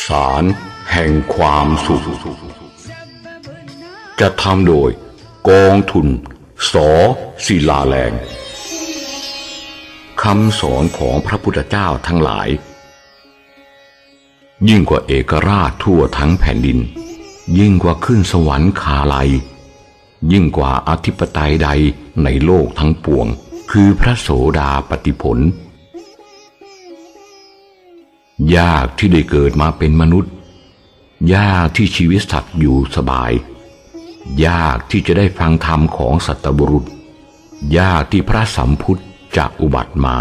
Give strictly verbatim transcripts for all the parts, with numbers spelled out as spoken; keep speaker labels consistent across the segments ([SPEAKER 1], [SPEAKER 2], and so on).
[SPEAKER 1] ศาลแห่งความสุขจะทำโดยกองทุนส.ศิลาแรงคำสอนของพระพุทธเจ้าทั้งหลายยิ่งกว่าเอกราชทั่วทั้งแผ่นดินยิ่งกว่าขึ้นสวรรค์คาลัยยิ่งกว่าอธิปไตยใดในโลกทั้งปวงคือพระโสดาปัตติผลยากที่ได้เกิดมาเป็นมนุษย์ยากที่ชีวิตสัตว์อยู่สบายยากที่จะได้ฟังธรรมของสัตบุรุษยากที่พระสัมพุทธจะอุบัติมา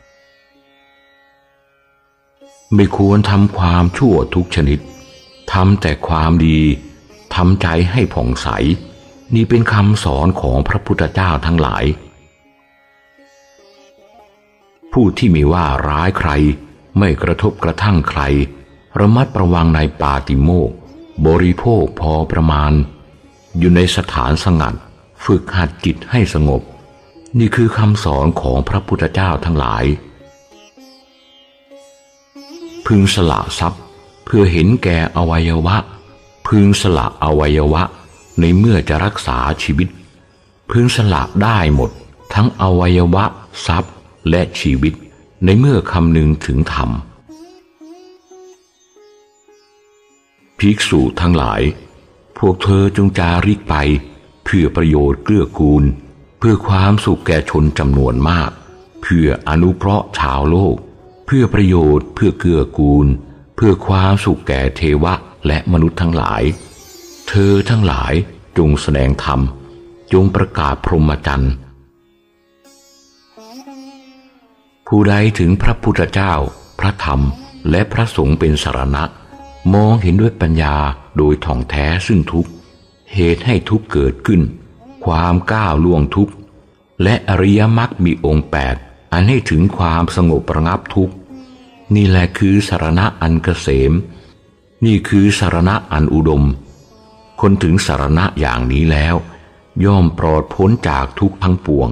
[SPEAKER 1] ไม่ควรทำความชั่วทุกชนิดทำแต่ความดีทำใจให้ผ่องใสนี่เป็นคำสอนของพระพุทธเจ้าทั้งหลายผู้ที่ไม่ว่าร้ายใครไม่กระทบกระทั่งใครระมัดระวังในปาติโมกข์บริโภคพอประมาณอยู่ในสถานสงัดฝึกหัดจิตให้สงบนี่คือคำสอนของพระพุทธเจ้าทั้งหลายพึงสละทรัพย์เพื่อเห็นแก่อวัยวะพึงสละอวัยวะในเมื่อจะรักษาชีวิตพึงสละได้หมดทั้งอวัยวะทรัพย์และชีวิตในเมื่อคำนึงถึงธรรมภิกษุทั้งหลายพวกเธอจงจาริกไปเพื่อประโยชน์เกื้อกูลเพื่อความสุขแก่ชนจำนวนมากเพื่ออนุเคราะห์ชาวโลกเพื่อประโยชน์เพื่อเกื้อกูลเพื่อความสุขแก่เทวะและมนุษย์ทั้งหลายเธอทั้งหลายจงแสดงธรรมจงประกาศพรหมจรรย์ผู้ใดถึงพระพุทธเจ้าพระธรรมและพระสงฆ์เป็นสรณะมองเห็นด้วยปัญญาโดยท่องแท้ซึ่งทุกข์เหตุให้ทุกข์เกิดขึ้นความก้าวล่วงทุกข์และอริยมรรคมีองค์แปดอันให้ถึงความสงบระงับทุกข์นี่แหละคือสรณะอันเกษมนี่คือสรณะอันอุดมคนถึงสรณะอย่างนี้แล้วย่อมปลอดพ้นจากทุกข์ทั้งปวง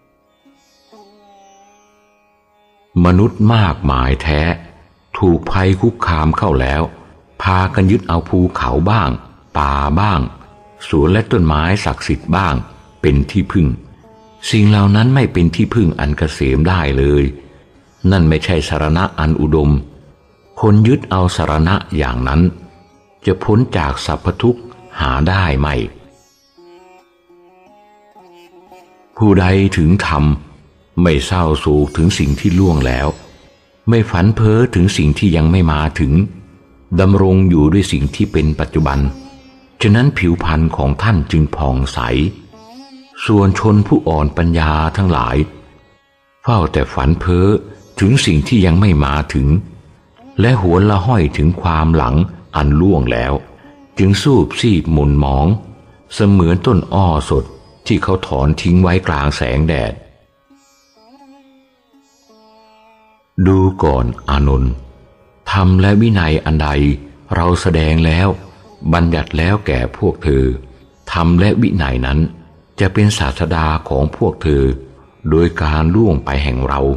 [SPEAKER 1] มนุษย์มากมายแท้ถูกภัยคุกคามเข้าแล้วพากันยึดเอาภูเขาบ้างป่าบ้างสวนและต้นไม้ศักดิ์สิทธิ์บ้างเป็นที่พึ่งสิ่งเหล่านั้นไม่เป็นที่พึ่งอันเกษมได้เลยนั่นไม่ใช่สรณะอันอุดมคนยึดเอาสรณะอย่างนั้นจะพ้นจากสรรพทุกข์หาได้ไหมผู้ใดถึงธรรมไม่เศร้าโศกถึงสิ่งที่ล่วงแล้วไม่ฝันเพ้อถึงสิ่งที่ยังไม่มาถึงดำรงอยู่ด้วยสิ่งที่เป็นปัจจุบันฉะนั้นผิวพรรณของท่านจึงผ่องใสส่วนชนผู้อ่อนปัญญาทั้งหลายเฝ้าแต่ฝันเพ้อถึงสิ่งที่ยังไม่มาถึงและหวนละห้อยถึงความหลังอันล่วงแล้วจึงสูบซีบหม่นหมองเสมือนต้นอ้อสดที่เขาถอนทิ้งไว้กลางแสงแดดดูก่อนอานนท์ธรรมและวินัยอันใดเราแสดงแล้วบัญญัติแล้วแก่พวกเธอธรรมและวินัยนั้นจะเป็นศาสดาของพวกเธอโดยการล่วงไปแห่งเรา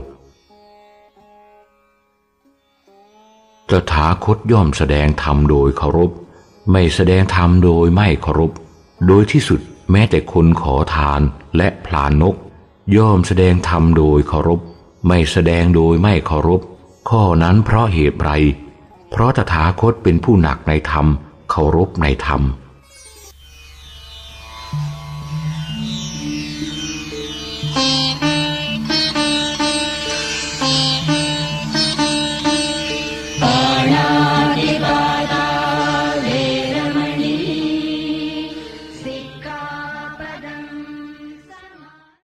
[SPEAKER 1] ตถาคตย่อมแสดงธรรมโดยเคารพไม่แสดงธรรมโดยไม่เคารพโดยที่สุดแม้แต่คนขอทานและพลานกย่อมแสดงธรรมโดยเคารพไม่แสดงโดยไม่เคารพข้อนั้นเพราะเหตุไรเพราะตถาคตเป็นผู้หนักในธรรมเคารพในธรรม